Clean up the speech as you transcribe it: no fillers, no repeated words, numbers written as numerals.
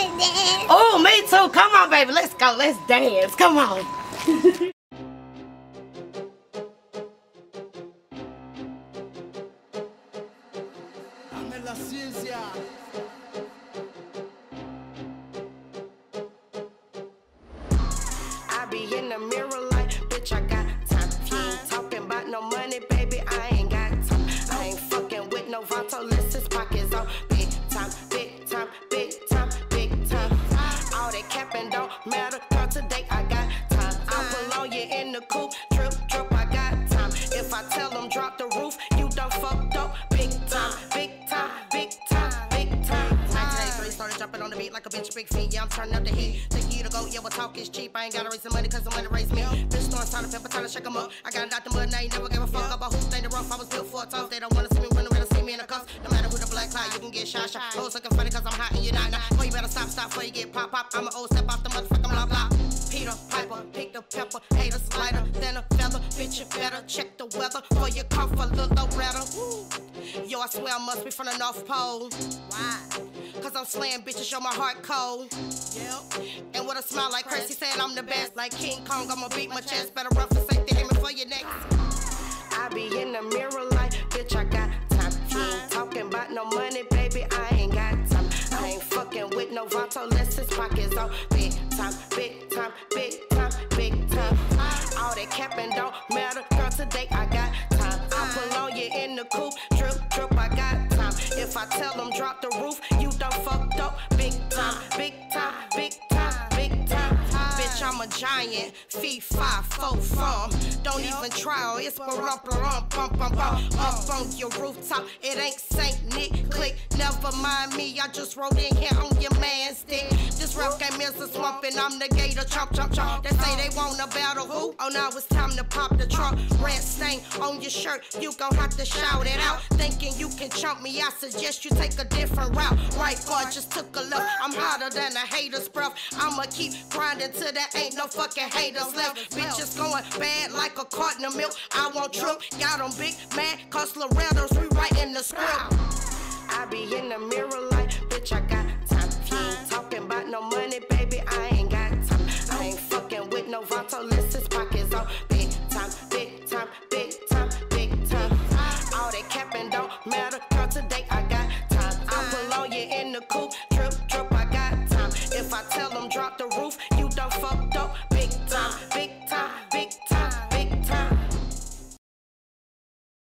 dance. Oh, me too. Come on, baby. Let's go. Let's dance. Come on. Dame la ciencia. I be in the mirror like, bitch, I got time. If you ain't talking about no money, baby, I ain't got time. I ain't fucking with no vato, list his pockets on. Big time, big time, big time, big time. All that capping don't matter, girl, today I got time. I pull on you in the coupe, drip, drip, I got time. If I tell them drop the roof, you done fucked up. Big time, big time, big time, big time. 1983 started jumping on the beat like a bitch, big feet. Yeah, I'm turning up the heat. Take you to go, yeah, well, talk is cheap. I ain't gotta raise the money, cause the money raised me. Bitch, throwing time to pepper, time to shake 'em up. I got it out the mud, and I ain't never gave a fuck about who stayed the rough. I was built for a toast. They don't wanna see me when they see me in the cuffs. No matter who the black cloud, you can get shot. Hoes looking funny cause I'm hot and you're not. Boy, you better stop before you get pop. I'm an old step off the motherfucking blah blah. Peter Piper, pick the pepper, haters lighter than a feather. Bitch, you better check the weather for your comfort, little better. Yo, I swear I must be from the North Pole. Why? Cause I'm slaying bitches, show my heart cold. Yep. And with a smile like crazy, saying I'm the best. Like King Kong, I'ma beat my chest. Better run for safety, aiming for your neck. I be in the mirror like, bitch, I got time. If you ain't talking about no money, baby, I ain't got time. I ain't fucking with no vato, less his pockets on. Big time, big time, big time, big time. All that capping don't matter, girl, today I got time. I pull on you in the coupe, drip, drip, I got time. If I tell them drop the roof, you done fucked up. Big time, big time, big time, big time. Bitch, I'm a giant, feet 5, 4 from. Don't even try, it's up on your rooftop. It ain't Saint Nick, click, never mind me. I just rode in here on your man's dick. This rap game is a swamp and I'm the gator, chomp, chomp, chomp. They say they want a battle, who? Oh, now it's time to pop the trunk. Red stain on your shirt, you gon' have to shout it out. Thinking you can chump me, I suggest you take a different route. Right bar just took a look, I'm hotter than a hater's breath. I'ma keep grinding till there ain't no fucking haters left. Bitches going bad like a carton of milk. I won't trip, got them big mad, cause Loretta's rewriting the script. I be in the mirror like, bitch, I got time. If you ain't talking about no money, baby, I ain't got time. I ain't fucking with no vato, list his pockets on. Big time, big time, big time, big time. All that capping don't matter, girl, today I